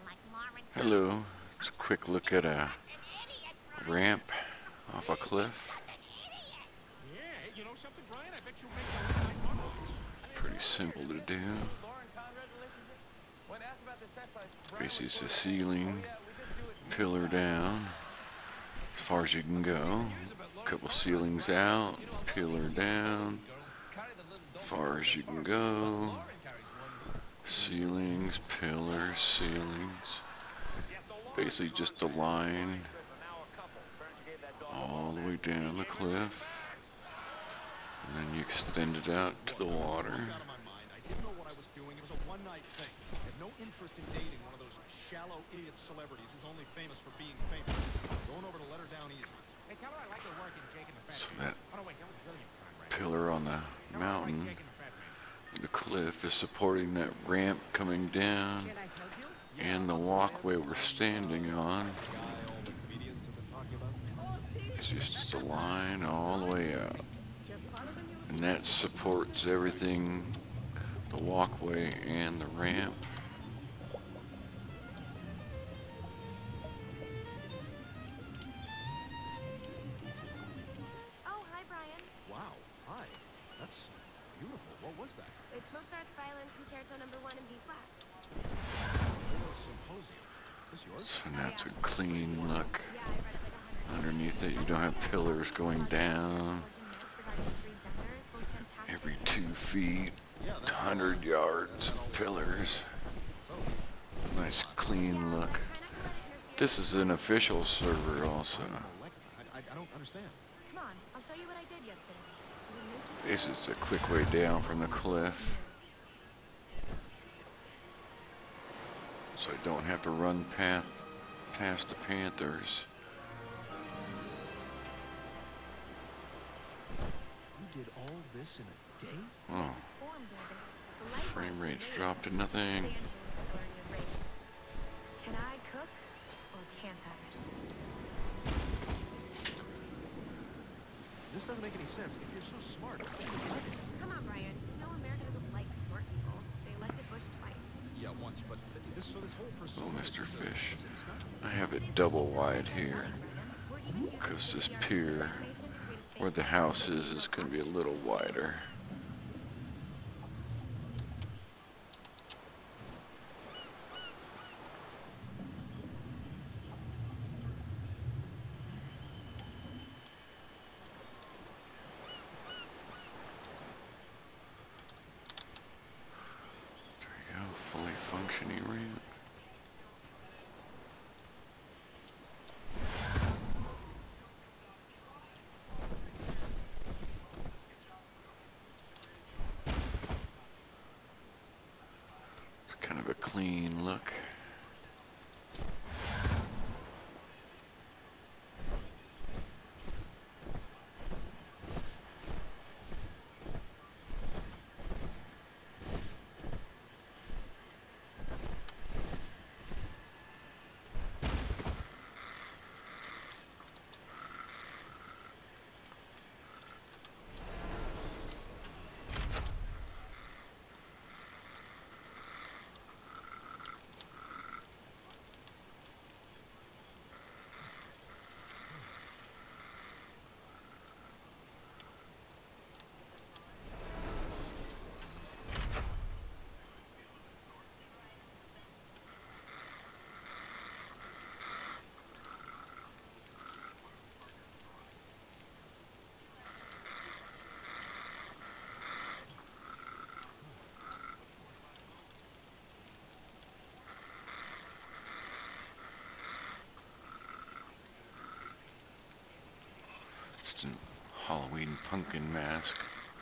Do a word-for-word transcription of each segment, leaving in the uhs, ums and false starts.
Hello. It's a quick look at a ramp off a cliff. Pretty simple to do. Basically it's a ceiling, pillar down, as far as you can go. A couple ceilings out, pillar down, as far as you can go. Ceilings, pillars, ceilings. Basically just a line all the way down the cliff. And then you extend it out to the water. Interest in dating one of those shallow idiot celebrities who's only famous for being famous. Going over to let her down easy. Hey, tell her I like her work in Jake and the Fat So Man. that Oh, no, wait, that was William Conrad. pillar on the mountain, the cliff is supporting that ramp coming down, and the walkway we're standing on is just a line all the way out. And that supports everything, the walkway and the ramp. What was that? It's Mozart's Violin Concerto Number One in B flat. Symposium. Is yours? So that's a clean look. Yeah, I read it like a hundred. Underneath it, you don't have pillars going down every two feet, one hundred yards of pillars. Nice clean look. This is an official server also. I, I don't understand. Come on, I'll show you what I did yesterday. This is a quick way down from the cliff. So I don't have to run path past the Panthers. You did all this in a day? Oh, frame rate's dropped to nothing. Can I cook or can't I? This doesn't make any sense. If you're so smart, come on, Brian. No, America doesn't like smart people. They elected Bush twice. Yeah, once, but this so this whole Oh, persona. Mister Fish. I have it double wide here, because this pier where the house is is going to be a little wider. Fully functioning ramp. It's kind of a clean look. Just a Halloween pumpkin mask.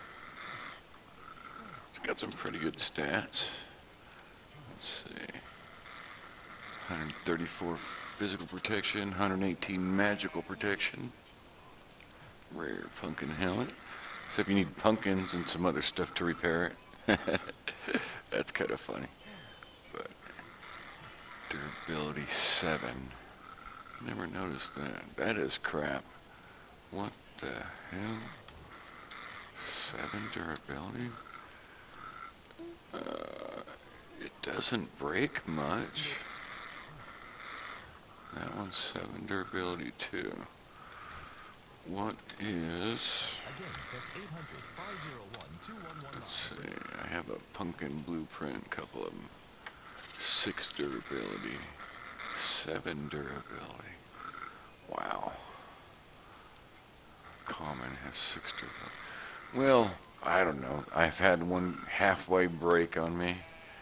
It's got some pretty good stats. Let's see. one hundred thirty-four physical protection, one hundred eighteen magical protection. Rare pumpkin helmet. Except you need pumpkins and some other stuff to repair it. That's kind of funny. But durability seven. Never noticed that. That is crap. What the hell? Seven durability? Uh, it doesn't break much. That one's seven durability too. What is... Again, that's eight hundred, five oh one, two one one nine. Let's see, I have a pumpkin blueprint, a couple of them. Six durability, seven durability. Wow. Common has six durability. Well, I don't know. I've had one halfway break on me.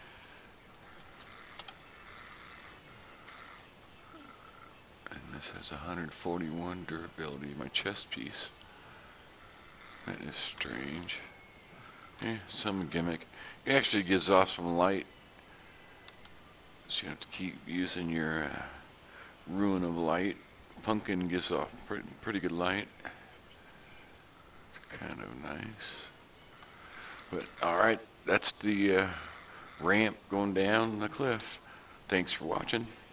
And this has one hundred forty-one durability, my chest piece. That is strange. Yeah, some gimmick. It actually gives off some light. So you have to keep using your uh, Ruin of Light. Pumpkin gives off pretty, pretty good light. It's kind of nice. But alright, that's the uh, ramp going down the cliff. Thanks for watching.